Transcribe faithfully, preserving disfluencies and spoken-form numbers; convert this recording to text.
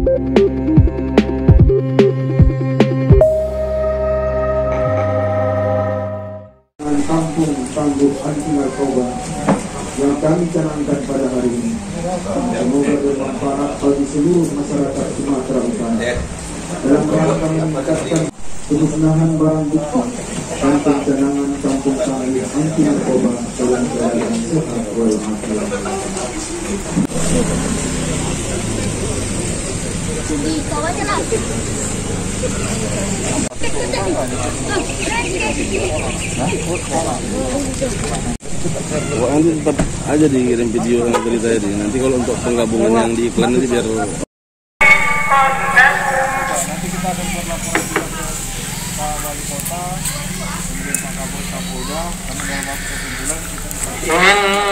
Kampung tangguh anti narkoba yang kami canangkan pada hari ini. Semoga bermanfaat bagi seluruh masyarakat Sumatera Utara dalam rangka meningkatkan kemusnahan barang bukti dan pencanangan kampung tangguh anti narkoba dalam keadaan sehat walafiat. Wah, nanti tetap aja dikirim video yang tadi tadi. Nanti kalau untuk penggabungan yang di iklan nanti biar nanti kita akan buat laporan juga ke Pak Wali Kota, kemudian Pak Kapolres, Kapolda, karena dalam waktu satu bulan kita bisa